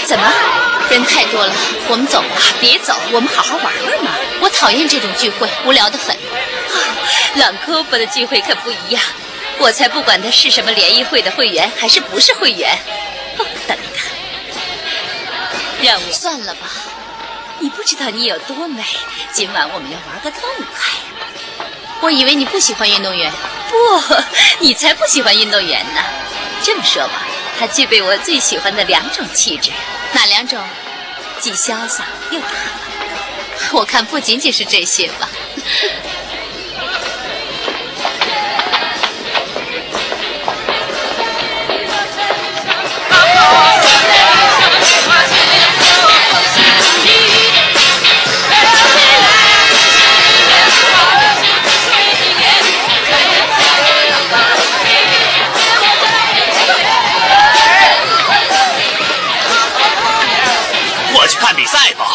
怎么？人太多了，我们走吧。别走，我们好好玩会儿嘛。我讨厌这种聚会，无聊得很。朗科波的聚会可不一样，我才不管他是什么联谊会的会员，还是不是会员。等你看，让我算了吧。你不知道你有多美，今晚我们要玩个痛快。我以为你不喜欢运动员，不，你才不喜欢运动员呢。这么说吧，他具备我最喜欢的2种气质。哪2种？既潇洒又大方。我看不仅仅是这些吧。 我去看比赛吧。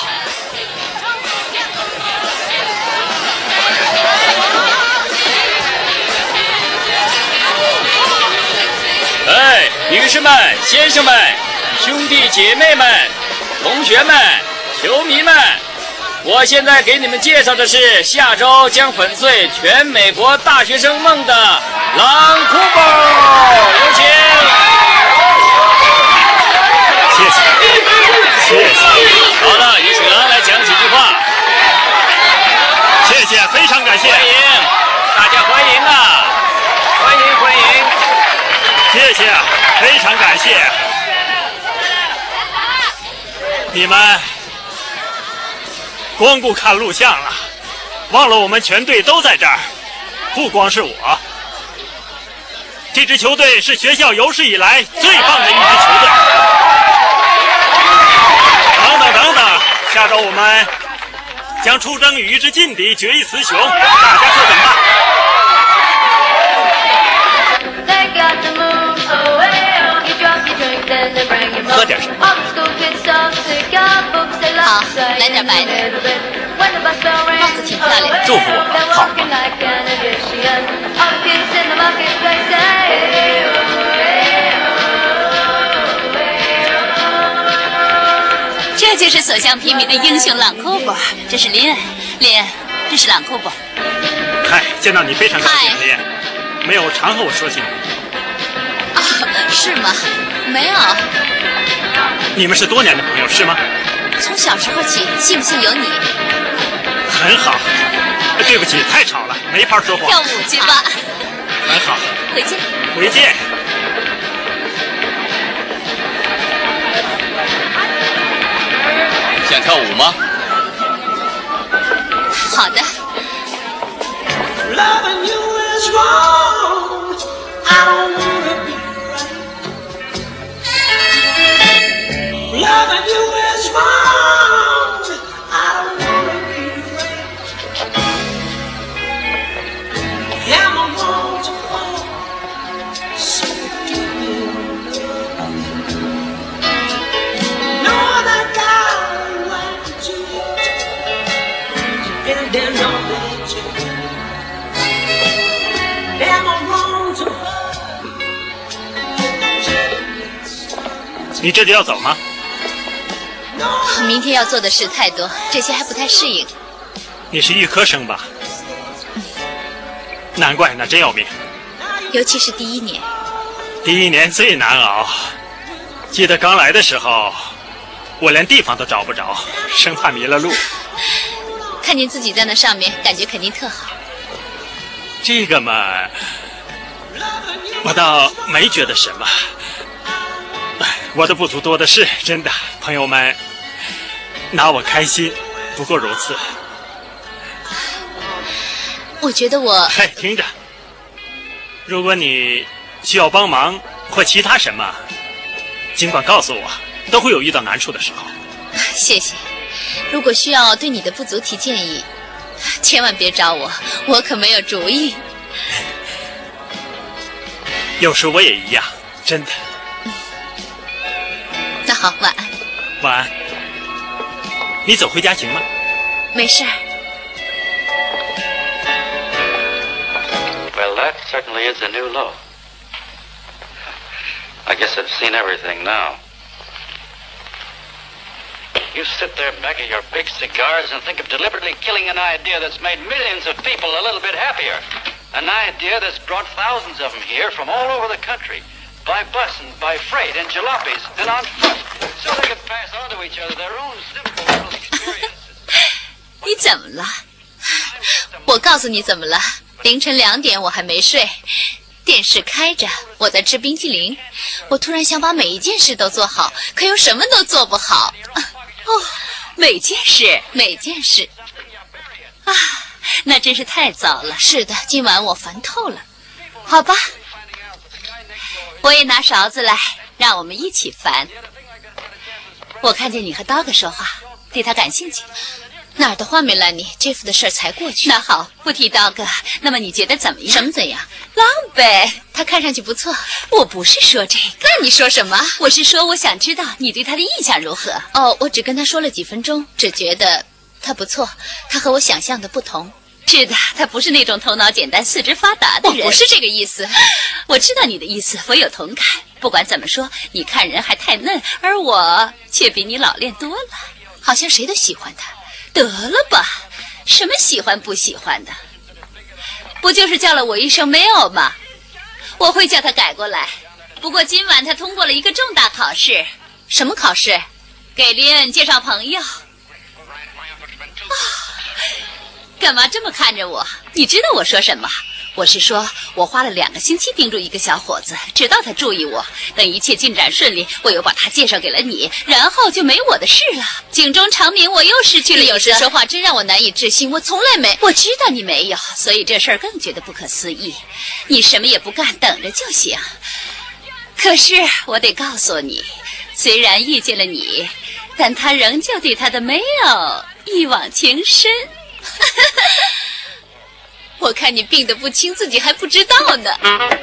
哎，女士们、先生们、兄弟姐妹们、同学们、球迷们，我现在给你们介绍的是下周将粉碎全美国大学生梦的朗库珀，有请。 谢谢。 好了，有请狼来讲几句话。 谢谢，非常感谢。 欢迎，大家欢迎啊！欢迎欢迎。 谢谢，非常感谢。你们光顾看录像了，忘了我们全队都在这儿，不光是我。这支球队是学校有史以来最棒的一支球队。等等，下周我们将出征与一支劲敌决一雌雄，大家说怎么办？ 喝点什么？ 好，来点白的。帽子挺漂亮， 祝福我吧，好吧。 这就是所向披靡的英雄朗库珀，这是林恩，这是朗库珀。 嗨，见到你非常高兴，林恩。没有常和我说起你。 啊，是吗？没有。 你们是多年的朋友是吗？ 从小时候起，信不信由你。 很好。对不起，太吵了，没法说话。 跳舞去吧。 很好。 回见。 回见。 想跳舞吗？ 好的。 你这就要走吗？ 明天要做的事太多，这些还不太适应。 你是预科生吧？难怪，那真要命。 尤其是第1年。 第1年最难熬。记得刚来的时候，我连地方都找不着，生怕迷了路。 看见自己在那上面，感觉肯定特好。 这个嘛，我倒没觉得什么。我的不足多的是，真的，朋友们拿我开心，不过如此。 我觉得我…… 嘿，听着，如果你需要帮忙或其他什么，尽管告诉我，都会有遇到难处的时候。 谢谢。如果需要对你的不足提建议，千万别找我，我可没有主意。 有时我也一样，真的。 那好，晚安。 晚安。你走回家行吗？ 没事儿。 Well, that certainly is a new low. I guess I've seen everything now. You sit there back of your big cigars and think of deliberately killing an idea that's made millions of people a little bit happier. An idea that's brought thousands of them here from all over the country, by bus and by freight and jalopies and on foot, so they could pass on to each other their own simple little experiences. 你怎么了？我告诉你怎么了。凌晨2点我还没睡，电视开着，我在吃冰淇淋。我突然想把每一件事都做好，可又什么都做不好。哦，每件事。啊，那真是太糟了。是的，今晚我烦透了。好吧，我也拿勺子来，让我们一起烦。我看见你和刀哥说话，对他感兴趣。哪儿的话没拦你 ，Jeff 的事儿才过去。那好，不提刀哥。那么你觉得怎么样？什么怎样？浪呗。他看上去不错。我不是说这个。那你说什么？我是说，我想知道你对他的印象如何。哦，我只跟他说了几分钟，只觉得他不错。他和我想象的不同。是的，他不是那种头脑简单、四肢发达的人。我不是这个意思。我知道你的意思，我有同感。不管怎么说，你看人还太嫩，而我却比你老练多了。好像谁都喜欢他。得了吧，什么喜欢不喜欢的？不就是叫了我一声没有吗？我会叫他改过来。不过今晚他通过了一个重大考试。什么考试？给林恩介绍朋友。干嘛这么看着我？你知道我说什么？我是说，我花了2个星期盯住一个小伙子，直到他注意我。等一切进展顺利，我又把他介绍给了你，然后就没我的事了。警钟长鸣，我又失去了。有时说话真让我难以置信，我从来没……我知道你没有，所以这事儿更觉得不可思议。你什么也不干，等着就行。可是我得告诉你，虽然遇见了你，但他仍旧对他的没有一往情深。我看你病得不轻，自己还不知道呢。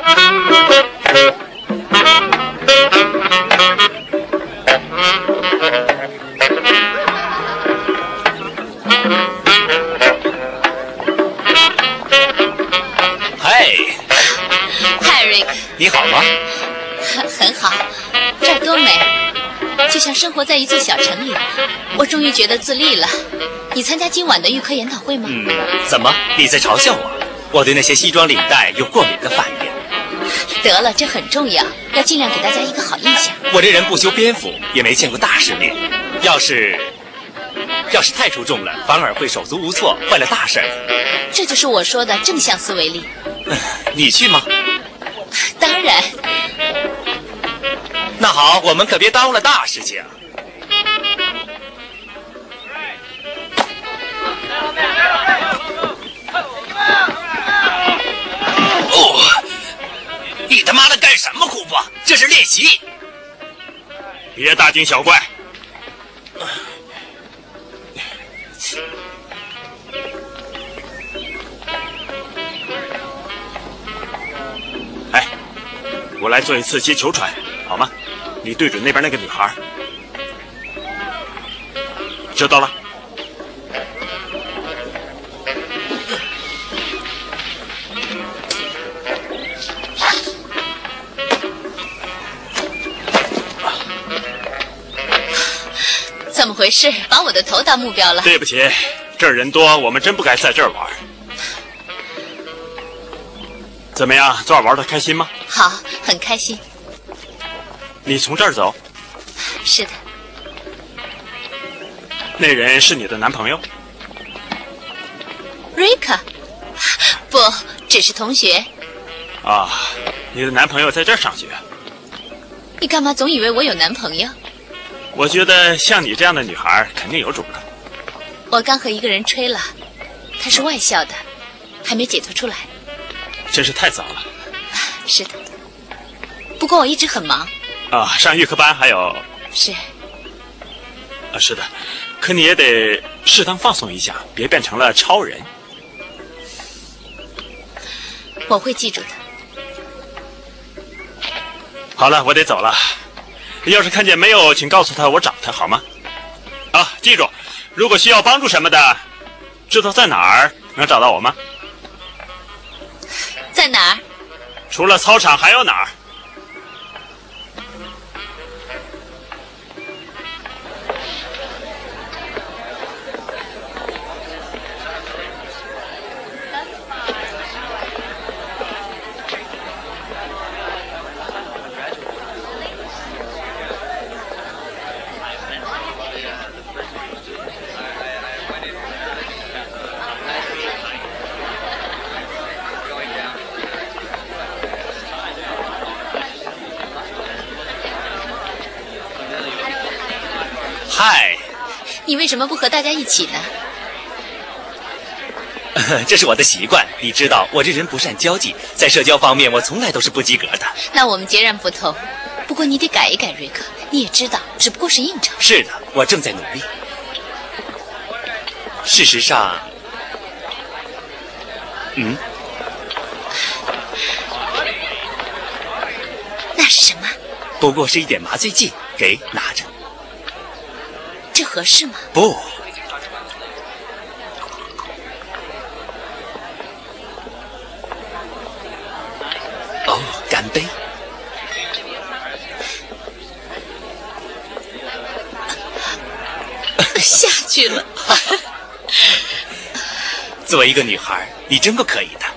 嗨， 嗨，瑞克， 你好吗？ 很好，这儿多美，就像生活在一座小城里。我终于觉得自立了。你参加今晚的预科研讨会吗？ 怎么？你在嘲笑我？我对那些西装领带有过敏的反应。 得了，这很重要，要尽量给大家一个好印象。 我这人不修边幅，也没见过大世面。要是太出众了，反而会手足无措，坏了大事。 这就是我说的正向思维力。 你去吗？ 当然。 那好，我们可别耽误了大事情。哦，你他妈的干什么胡不？这是练习。 别大惊小怪。哎，我来做一次接球传，好吗？你对准那边那个女孩。知道了。 怎么回事？把我的头当目标了？ 对不起，这儿人多，我们真不该在这儿玩。怎么样，昨晚玩得开心吗？ 好，很开心。 你从这儿走？ 是的。 那人是你的男朋友？ 瑞克？不，只是同学。 啊，你的男朋友在这儿上学？ 你干嘛总以为我有男朋友？ 我觉得像你这样的女孩肯定有主的。 我刚和一个人吹了，他是外校的，还没解脱出来。 真是太早了。 是的，不过我一直很忙。 啊，上预科班还有。 是。 啊，是的，可你也得适当放松一下，别变成了超人。 我会记住的。 好了，我得走了。要是看见没有，请告诉他我找他，好吗？啊，记住，如果需要帮助什么的，知道在哪儿能找到我吗？ 在哪儿？ 除了操场还有哪儿？ 嗨， 你为什么不和大家一起呢？ 这是我的习惯。你知道，我这人不善交际，在社交方面我从来都是不及格的。 那我们截然不同。不过你得改一改，瑞克。你也知道，只不过是应酬。 是的，我正在努力。事实上， 那是什么？ 不过是一点麻醉剂，给拿着。 这合适吗？ 不。哦，干杯！ 下去了。 作为一个女孩，你真够可以的。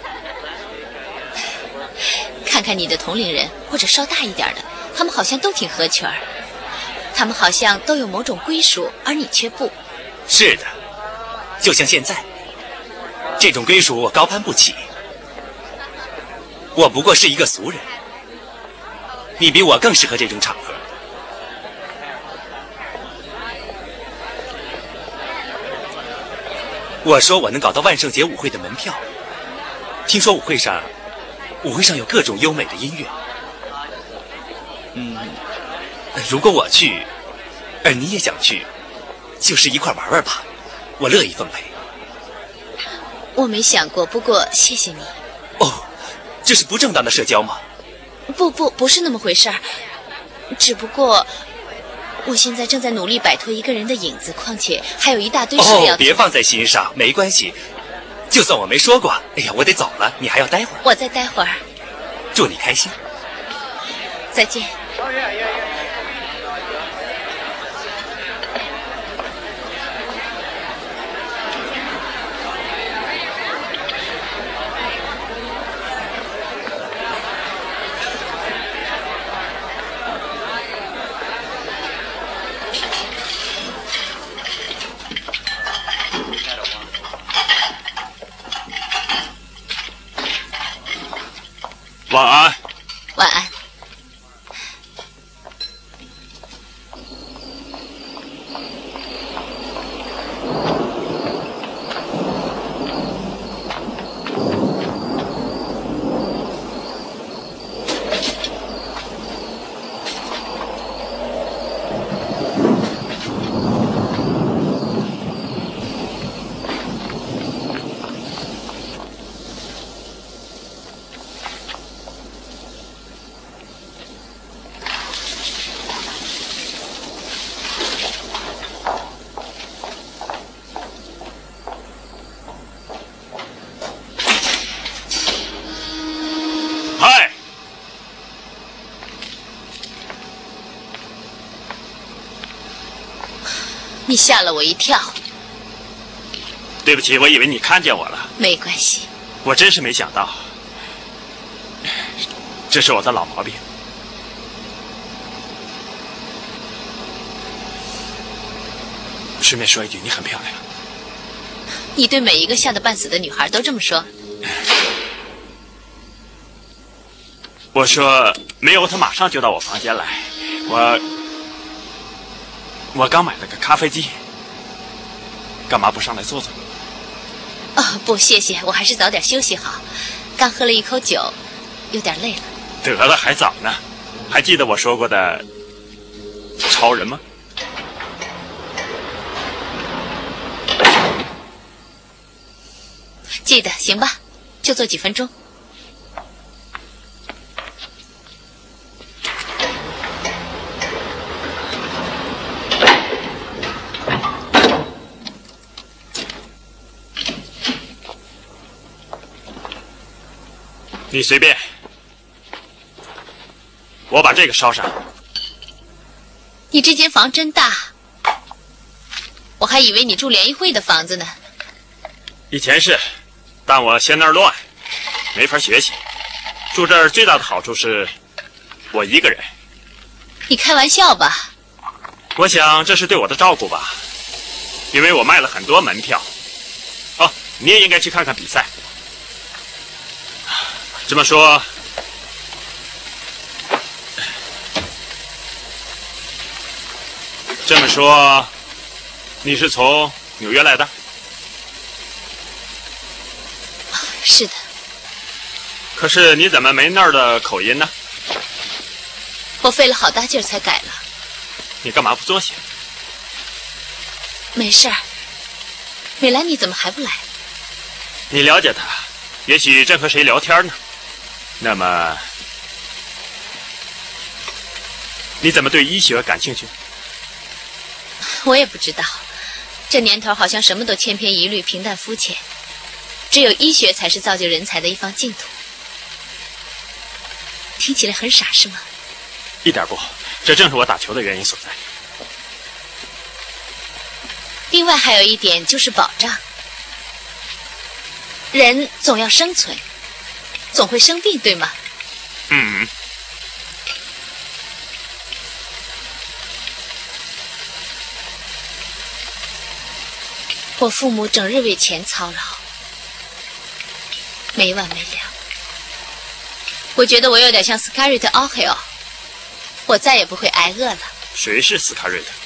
看看你的同龄人，或者稍大一点的，他们好像都挺合群儿，他们好像都有某种归属，而你却不。 是的，就像现在，这种归属我高攀不起。我不过是一个俗人，你比我更适合这种场合。我说我能搞到万圣节舞会的门票，听说舞会上有各种优美的音乐。如果我去，而你也想去，就是一块玩玩吧，我乐意奉陪。 我没想过，不过谢谢你。 哦，这是不正当的社交吗？ 不是那么回事儿，只不过我现在正在努力摆脱一个人的影子，况且还有一大堆事要做。 别放在心上，没关系。就算我没说过，哎呀，我得走了，你还要待会儿。 我再待会儿。 祝你开心。 再见。 晚安。 晚安。你吓了我一跳。 对不起，我以为你看见我了。 没关系。 我真是没想到，这是我的老毛病。顺便说一句，你很漂亮。 你对每一个吓得半死的女孩都这么说？ 我说没有，他马上就到我房间来。我刚买了个咖啡机，干嘛不上来坐坐？ 哦，不，谢谢，我还是早点休息好。刚喝了一口酒，有点累了。 得了，还早呢。还记得我说过的超人吗？ 记得，行吧，就做几分钟。 你随便，我把这个烧上。 你这间房真大，我还以为你住联谊会的房子呢。 以前是，但我嫌那儿乱，没法学习。住这儿最大的好处是，我一个人。 你开玩笑吧？ 我想这是对我的照顾吧，因为我卖了很多门票。哦，你也应该去看看比赛。这么说， 你是从纽约来的？ 是的。 可是你怎么没那儿的口音呢？ 我费了好大劲儿才改了。 你干嘛不坐下？ 没事儿。美兰妮怎么还不来？ 你了解她，也许正和谁聊天呢。那么，你怎么对医学感兴趣？ 我也不知道。这年头好像什么都千篇一律、平淡肤浅，只有医学才是造就人才的一方净土。听起来很傻是吗？ 一点不，这正是我打球的原因所在。 另外还有一点就是保障。人总要生存，总会生病，对吗？ 嗯。 我父母整日为钱操劳，没完没了。我觉得我有点像斯卡瑞特·奥黑尔，我再也不会挨饿了。 谁是斯卡瑞特？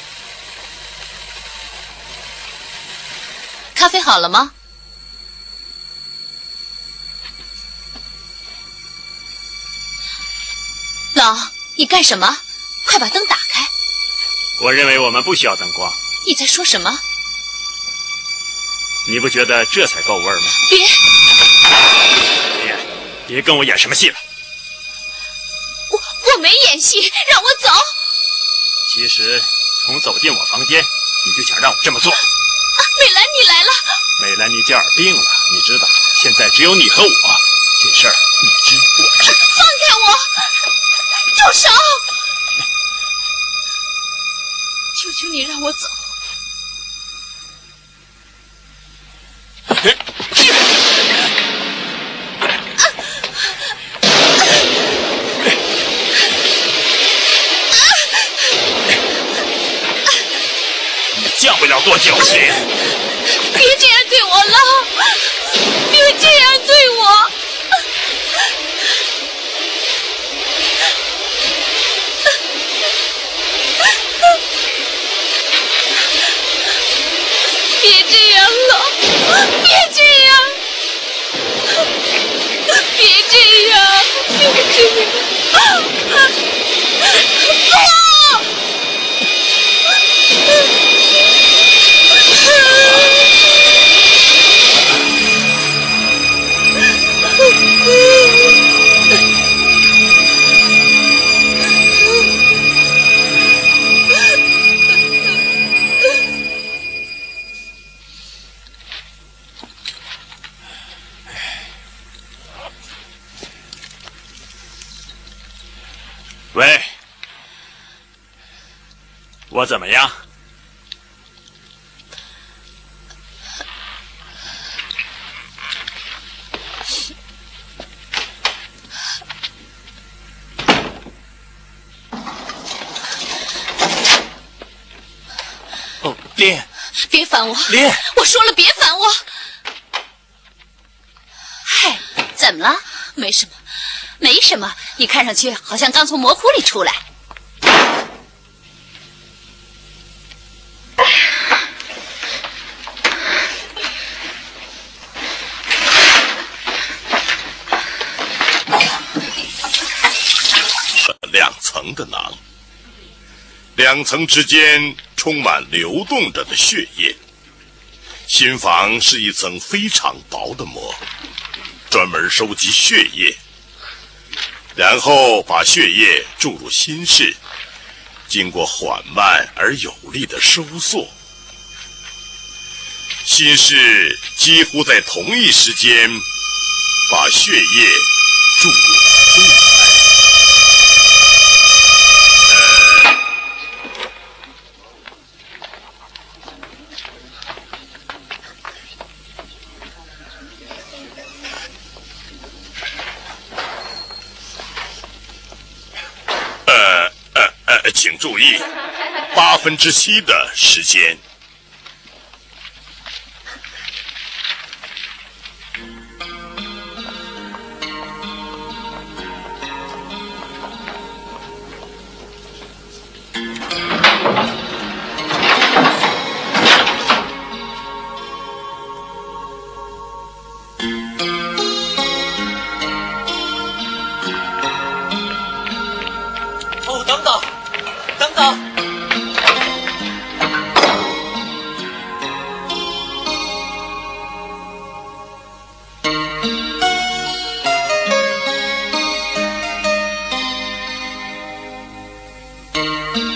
咖啡好了吗？老，你干什么？快把灯打开。 我认为我们不需要灯光。 你在说什么？ 你不觉得这才够味儿吗？别跟我演什么戏了。 我没演戏，让我走。 其实从走进我房间，你就想让我这么做。 美兰妮来了。 美兰妮这儿病了，你知道，现在只有你和我，这事儿你知我知。 放开我！住手！求求你让我走。 你降不了多久，谁？ 别这样对我了，别这样对我。别这样了，别这样，别这样，别这样。 喂，我怎么样？哦，莲， 别烦我， 莲， 我说了别烦我。嗨，怎么了？没什么，没什么。你看上去好像刚从魔窟里出来。 2层的囊，2层之间充满流动着的血液。心房是一层非常薄的膜，专门收集血液，然后把血液注入心室，经过缓慢而有力的收缩。心室几乎在同一时间把血液注入动脉。请注意，7/8的时间。 了。